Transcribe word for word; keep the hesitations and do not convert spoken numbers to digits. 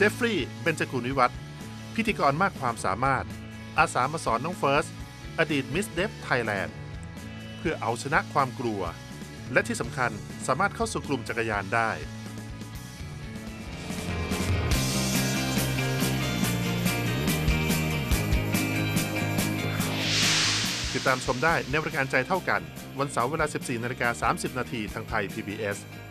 ฟฟรีย์เบญจกุลวิวัฒน์พิธีกรมากความสามารถอาสามาสอนน้องเฟิร์สอดีตมิสเดฟไทยแลนด์เพื่อเอาชนะความกลัวและที่สำคัญสามารถเข้าสู่กลุ่มจักรยานได้ติดตามชมได้ในรายการใจเท่ากันวันเสาร์เวลา สิบสี่นาฬิกาสามสิบนาทีทางไทย พี บี เอส